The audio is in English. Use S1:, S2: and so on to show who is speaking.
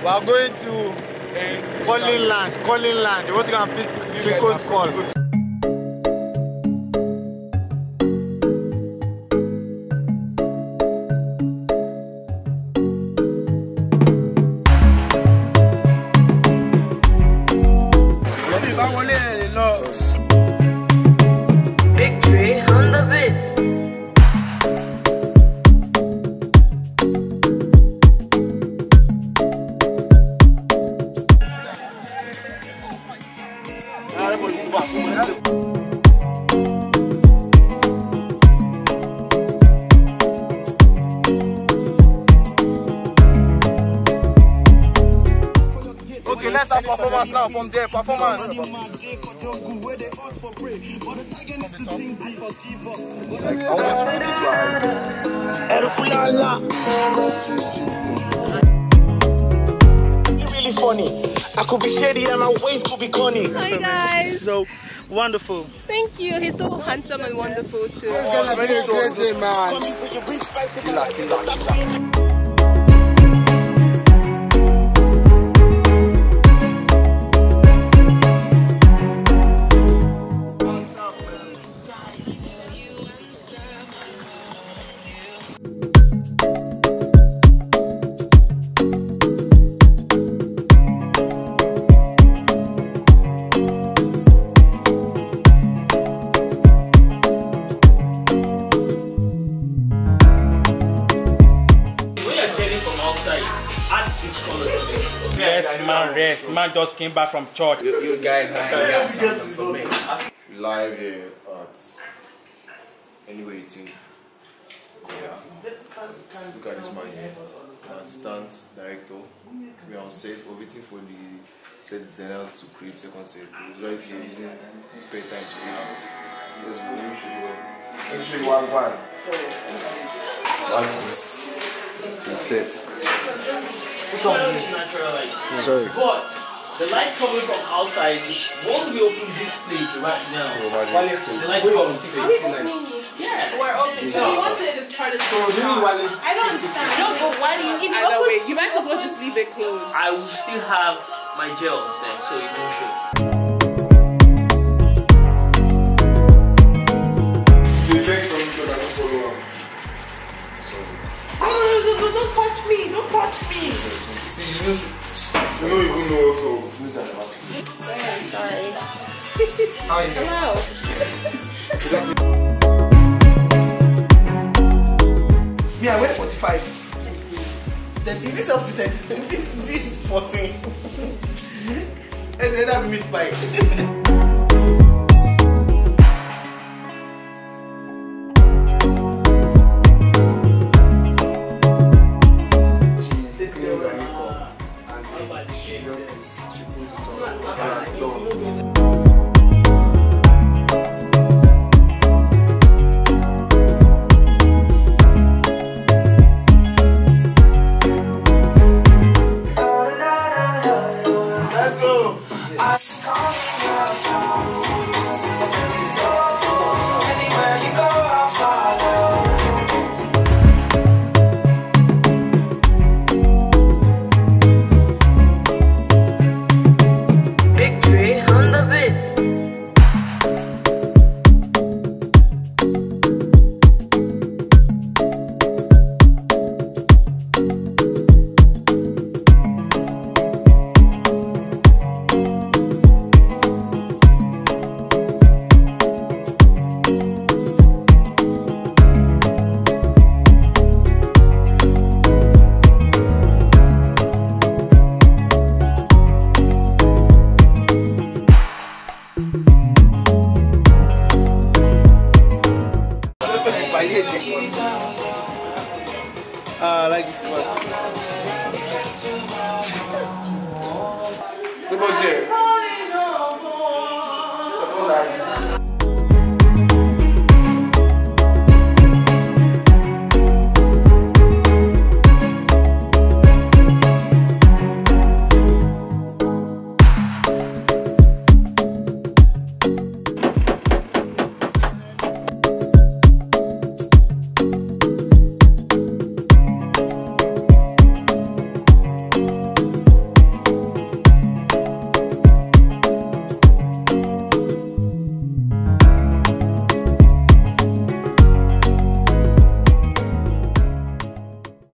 S1: We are going to calling land. You want to go and pick Chinko's call.
S2: Big Drille on the beat.
S1: Okay, let's have performance now from there. Performance.
S3: You're really funny. I could be shady and my waist could be corny.
S4: Hi guys.
S3: So wonderful.
S4: Thank you. He's so handsome and wonderful too.
S1: Very great day, man.
S5: Let man rest. Man just came back from church.
S6: You guys got something for me.
S7: Live here at anywhere you think. Yeah. Look at this man here. Assistant director. We are on set. We're waiting for the set designers to create second set. We're right here using spare time to react. Let's go. Let me show you one. Watch the set. Sorry.
S8: But the light coming from outside, once we open this place right now, the light comes from yeah.
S4: We're open. So you want it as part of the I don't understand. No, but why do you even
S9: Either way, you might as well just leave it closed.
S8: I will still have my gels then, so it won't show.
S9: No, don't touch me. Don't touch me.
S7: See, you don't even know also who's at the last.
S4: Sorry.
S7: How are you?
S4: Hello.
S3: Me, I went 45. Then is this up to 10? This is 14. And then I meet by.
S1: Let's go.